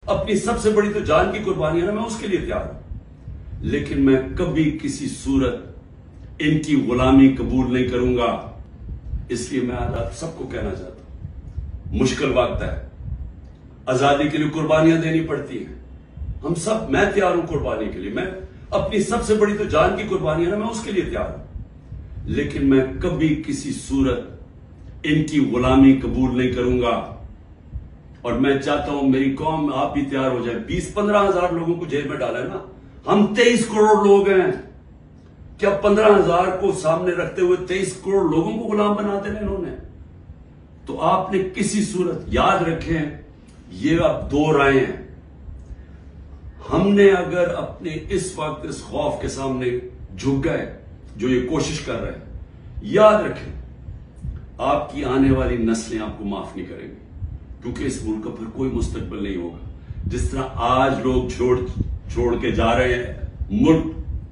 اپنی سب سے بڑی تو جان کی قربانی ہے نا، میں اس کے لیے تیار ہوں، لیکن میں کبھی کسی صورت ان کی غلامی قبول نہیں کروں گا۔ اس لیے میں آج آپ سب کو کہنا چاہتا ہوں، مشکل وقت ہے، آزادی کے لیے قربانیاں دینی پڑتی ہیں، ہم سب، میں تیار ہوں قربانی کے لیے، میں اپنی سب سے بڑی تو جان کی قربانی ہے نا، میں اس کے لیے تیار ہوں، لیکن میں کبھی کسی صورت ان کی غلامی قبول نہیں کروں گا۔ اور میں چاہتا ہوں میری قوم، آپ بھی تیار ہو جائیں۔ 20-15 ہزار لوگوں کو جیل میں ڈالا ہے نا، ہم 23 کروڑ لوگ ہیں، کیا 15 ہزار کو سامنے رکھتے ہوئے 23 کروڑ لوگوں کو غلام بنا دینا انہوں نے؟ تو آپ نے کسی صورت یاد رکھیں، یہ اب 2 رائے ہیں۔ ہم نے اگر اپنے اس وقت اس خوف کے سامنے جھک گئے جو یہ کوشش کر رہے ہیں، یاد رکھیں آپ کی آنے والی نسلیں آپ کو معاف نہیں کریں گی، کیونکہ اس ملک کا پھر کوئی مستقبل نہیں ہوگا۔ جس طرح آج لوگ چھوڑ کے جا رہے ہیں ملک،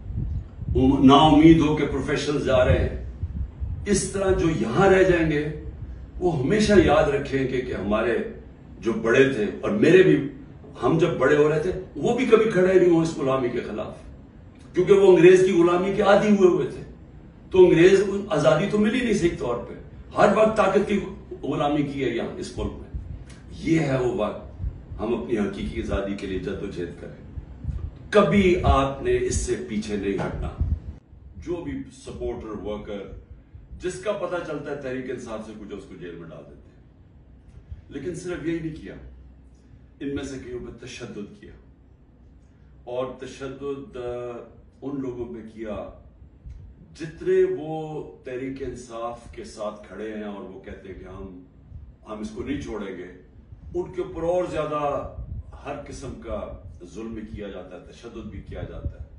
نا امید ہو کے پروفیشنل جا رہے ہیں، اس طرح جو یہاں رہ جائیں گے وہ ہمیشہ یاد رکھیں کہ ہمارے جو بڑے تھے، اور میرے بھی، ہم جب بڑے ہو رہے تھے وہ بھی کبھی کھڑے نہیں ہوئے اس غلامی کے خلاف، کیونکہ وہ انگریز کی غلامی کے عادی ہوئے تھے۔ تو انگریز آزادی تو ملی نہیں صحیح طور پہ، ہر وقت طاقت کی غلامی کی ہے یہاں اس ملک میں۔ یہ ہے وہ وقت ہم اپنی حقیقی آزادی کے لیے جدوجہد کریں۔ کبھی آپ نے اس سے پیچھے نہیں ہٹنا۔ جو بھی سپورٹر، ورکر، جس کا پتہ چلتا ہے تحریک انصاف سے کچھ، اس کو جیل میں ڈال دیتے ہیں۔ لیکن صرف یہی نہیں کیا، ان میں سے کئیوں پہ تشدد کیا، اور تشدد ان لوگوں پہ کیا جتنے وہ تحریک انصاف کے ساتھ کھڑے ہیں اور وہ کہتے ہیں کہ ہم اس کو نہیں چھوڑیں گے، ان کے اوپر اور زیادہ ہر قسم کا ظلم بھی کیا جاتا ہے، تشدد بھی کیا جاتا ہے۔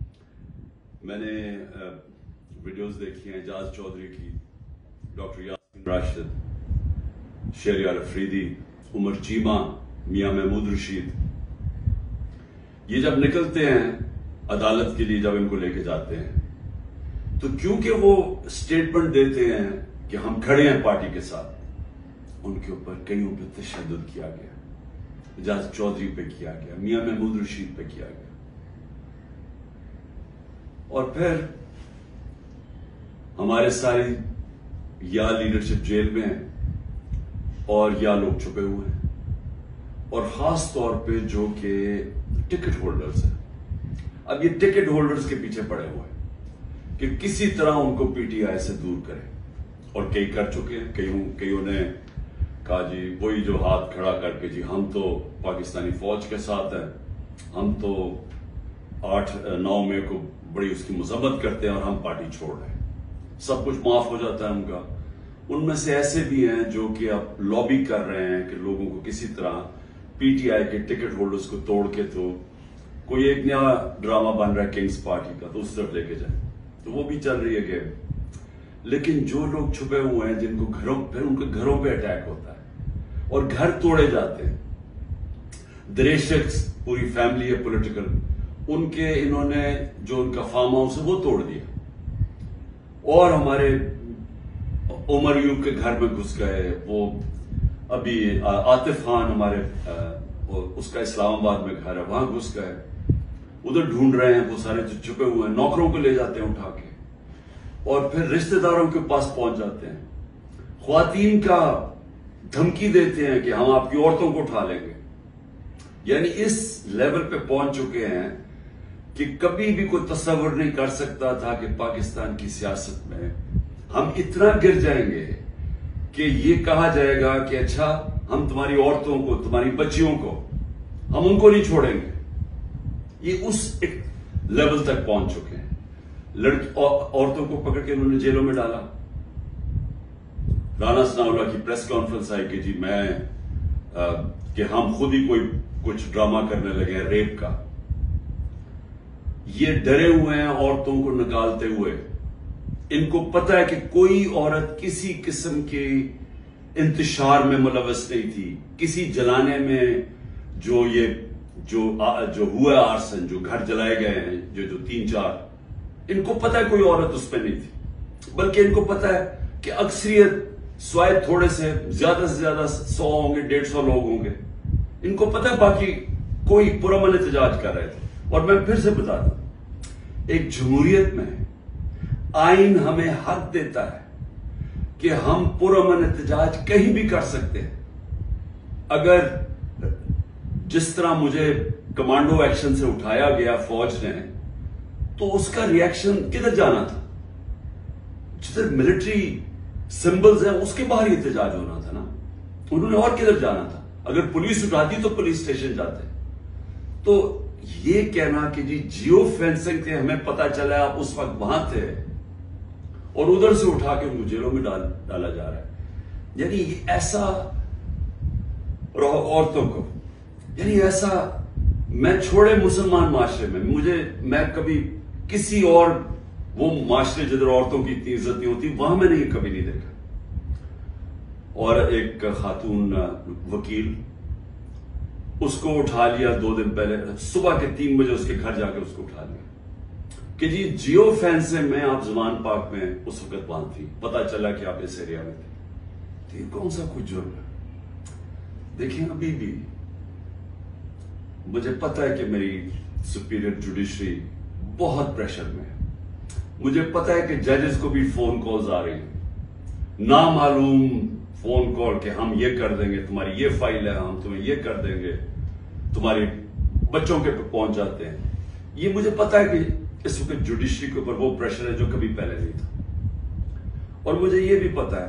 میں نے ویڈیوز دیکھی ہیں اعجاز چودھری کی، ڈاکٹر یاسین راشد، شہریار افریدی، عمر چیمہ، میاں محمود رشید، یہ جب نکلتے ہیں عدالت کے لیے، جب ان کو لے کے جاتے ہیں تو کیونکہ وہ سٹیٹمنٹ دیتے ہیں کہ ہم کھڑے ہیں پارٹی کے ساتھ، ان کے اوپر کئیوں پہ تشدد کیا گیا، اعجاز چودھری پہ کیا گیا، میاں محمود رشید پہ کیا گیا، اور پھر ہمارے ساری یا لیڈرشپ جیل میں ہیں اور یا لوگ چھپے ہوئے ہیں، اور خاص طور پہ جو کہ ٹکٹ ہولڈرز ہیں۔ اب یہ ٹکٹ ہولڈرز کے پیچھے پڑے ہوئے ہیں کہ کسی طرح ان کو پی ٹی آئی سے دور کریں، اور کئی کر چکے ہیں۔ کئیوں نے کہا جی وہی جو ہاتھ کھڑا کر کے، جی ہم تو پاکستانی فوج کے ساتھ ہیں، ہم تو 8-9 مئی کو بڑی اس کی مذمت کرتے ہیں اور ہم پارٹی چھوڑ رہے ہیں، سب کچھ معاف ہو جاتا ہے ان کا۔ ان میں سے ایسے بھی ہیں جو کہ اب لابی کر رہے ہیں کہ لوگوں کو کسی طرح پی ٹی آئی کے ٹکٹ ہولڈرز کو توڑ کے تو کوئی ایک نیا ڈرامہ بن رہا ہے کنگز پارٹی کا، تو اس طرف لے کے جائیں، تو وہ بھی چل رہی ہے گیم۔ لیکن جو لوگ چھپے ہوئے ہیں، جن کو پھر ان کے گھروں پہ اٹیک ہوتا ہے اور گھر توڑے جاتے ہیں، دریشکس پوری فیملی ہے پولیٹیکل، ان کے انہوں نے جو ان کا فارم ہاؤس ہے وہ توڑ دیا، اور ہمارے عمر یوں کے گھر میں گھس گئے، وہ ابھی عاطف خان ہمارے اس کا اسلام آباد میں گھر ہے، وہاں گھس گئے، ادھر ڈھونڈ رہے ہیں، وہ سارے جو چھپے ہوئے ہیں، نوکروں کو لے جاتے ہیں اٹھا کے، اور پھر رشتہ داروں کے پاس پہنچ جاتے ہیں، خواتین کا دھمکی دیتے ہیں کہ ہم آپ کی عورتوں کو اٹھا لیں گے۔ یعنی اس لیول پہ پہنچ چکے ہیں کہ کبھی بھی کوئی تصور نہیں کر سکتا تھا کہ پاکستان کی سیاست میں ہم اتنا گر جائیں گے کہ یہ کہا جائے گا کہ اچھا ہم تمہاری عورتوں کو، تمہاری بچیوں کو، ہم ان کو نہیں چھوڑیں گے۔ یہ اس ایک لیول تک پہنچ چکے ہیں۔ عورتوں کو پکڑ کے انہوں نے جیلوں میں ڈالا۔ رانا ثناءاللہ کی پریس کانفرنس آئی کہ جی کہ ہم خود ہی کوئی کچھ ڈرامہ کرنے لگے ہیں ریپ کا۔ یہ ڈرے ہوئے ہیں عورتوں کو نکالتے ہوئے، ان کو پتا ہے کہ کوئی عورت کسی قسم کے انتشار میں ملوث نہیں تھی، کسی جلانے میں جو ہوا آرسن، جو گھر جلائے گئے ہیں، جو 3-4، ان کو پتا ہے کوئی عورت اس پہ نہیں تھی، بلکہ ان کو پتا ہے کہ اکثریت سوائے تھوڑے سے زیادہ 100 ہوں گے، 150 لوگ ہوں گے، ان کو پتہ باقی کوئی پرامن احتجاج کر رہے تھے. اور میں پھر سے بتا دوں, ایک جمہوریت میں آئین ہمیں حق دیتا ہے کہ ہم پرامن احتجاج کہیں بھی کر سکتے ہیں. اگر جس طرح مجھے کمانڈو ایکشن سے اٹھایا گیا فوج نے, تو اس کا ری ایکشن کدھر جانا تھا؟ جدھر ملٹری سمبلز ہیں اس کے باہر ہی احتجاج ہونا تھا نا. انہوں نے اور کدھر جانا تھا؟ اگر پولیس اٹھاتی تو پولیس اسٹیشن جاتے. تو یہ کہنا کہ جیو فینسنگ تھے, ہمیں پتا چلا آپ اس وقت وہاں تھے اور ادھر سے اٹھا کے ان کو جیلوں میں ڈالا جا رہا ہے, یعنی ایسا عورتوں کو, یعنی ایسا میں چھوڑے مسلمان معاشرے میں کبھی کسی اور وہ معاشرے جدھر عورتوں کی اتنی عزت نہیں ہوتی وہاں میں نے یہ کبھی نہیں دیکھا. اور ایک خاتون وکیل, اس کو اٹھا لیا 2 دن پہلے صبح کے 3 بجے اس کے گھر جا کے اس کو اٹھا لیا کہ جیو فینسنگ میں آپ زمان پاک میں اس وقت باندھ تھی, پتا چلا کہ آپ اس ایریا میں تھے. یہ کون سا کچھ جرم ہے؟ دیکھیں ابھی بھی مجھے پتا ہے کہ میری سپیریئر جوڈیشری بہت پریشر میں ہے. مجھے پتا ہے کہ ججز کو بھی فون کالز آ رہی ہیں, نامعلوم فون کال کہ ہم یہ کر دیں گے, تمہاری یہ فائل ہے, ہم تمہیں یہ کر دیں گے, تمہاری بچوں کے پہنچ جاتے ہیں. یہ مجھے پتا ہے کہ اس وقت جوڈیشری کے اوپر وہ پریشر ہے جو کبھی پہلے نہیں تھا. اور مجھے یہ بھی پتا ہے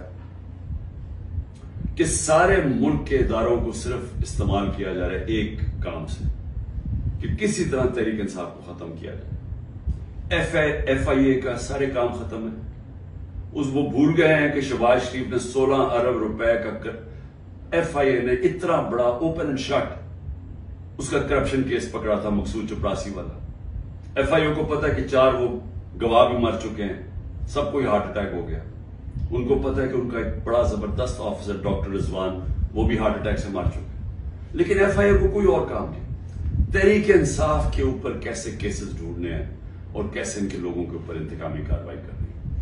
کہ سارے ملک کے اداروں کو صرف استعمال کیا جا رہا ہے ایک کام سے, کہ کسی طرح تحریک انصاف کو ختم کیا جائے. ایف آئی اے کا سارے کام ختم ہے. وہ بھول گئے ہیں کہ شہباز شریف نے 16 ارب روپے کا, ایف آئی اے نے اتنا بڑا اوپن اینڈ شٹ اس کا کرپشن کیس پکڑا تھا, مقصود چپراسی والا. ایف آئی اے کو پتا ہے کہ 4 وہ گواہ بھی مر چکے ہیں, سب کو ہارٹ اٹیک ہو گیا. ان کو پتا ہے کہ ان کا ایک بڑا زبردست آفیسر ڈاکٹر رضوان وہ بھی ہارٹ اٹیک سے مر چکے. لیکن ایف آئی اے کو کوئی اور کام نہیں. تحریک انصاف کے اوپر کیسے کیسز ڈھونڈنے ہیں اور کیسے ان کے لوگوں کے اوپر انتقامی کارروائی کرنی.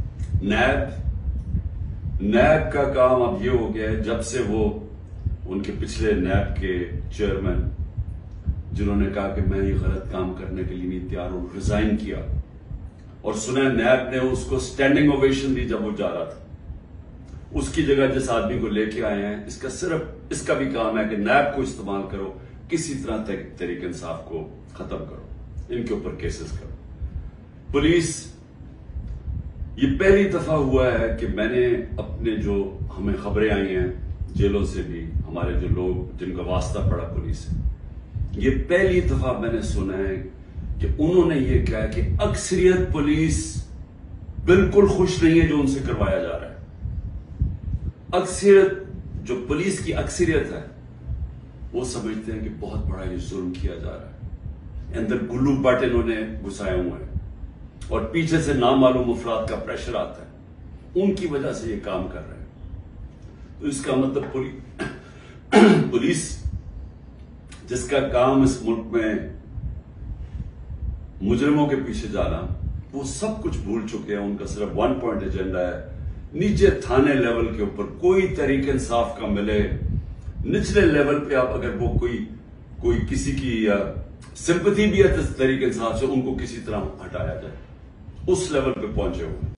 نیب کا کام اب یہ ہو گیا ہے, جب سے وہ ان کے پچھلے نیب کے چیئرمین جنہوں نے کہا کہ میں یہ غلط کام کرنے کے لیے نہیں تیار ہوں, ریزائن کیا, اور سنا نیب نے اس کو سٹینڈنگ اوویشن دی جب وہ جا رہا تھا. اس کی جگہ جس آدمی کو لے کے آئے ہیں, اس کا بھی کام ہے کہ نیب کو استعمال کرو, کسی طرح تحریک انصاف کو ختم کرو, ان کے اوپر کیسز کرو. پولیس, یہ پہلی دفعہ ہوا ہے کہ میں نے اپنے جو ہمیں خبریں آئی ہیں جیلوں سے بھی, ہمارے جو لوگ جن کا واسطہ پڑا پولیس سے, یہ پہلی دفعہ میں نے سنا ہے کہ انہوں نے یہ کہا کہ اکثریت پولیس بالکل خوش نہیں ہے جو ان سے کروایا جا رہا ہے. اکثریت, جو پولیس کی اکثریت ہے, وہ سمجھتے ہیں کہ بہت بڑا یہ ظلم کیا جا رہا ہے, اندر گلو بٹ انہوں نے گھسائے ہوئے ہیں, اور پیچھے سے نامعلوم افراد کا پریشر آتا ہے, ان کی وجہ سے یہ کام کر رہے ہیں. تو اس کا مطلب پولیس جس کا کام اس ملک میں مجرموں کے پیچھے جانا, وہ سب کچھ بھول چکے ہیں. ان کا صرف 1 پوائنٹ ایجنڈا ہے, نیچے تھانے لیول کے اوپر کوئی تحریک انصاف کا ملے, نچلے لیول پہ آپ اگر وہ کوئی کسی کی سمپتھی بھی ہے تحریک انصاف سے, ان کو کسی طرح ہٹایا جائے, اس لیول پہ پہنچے ہوئے.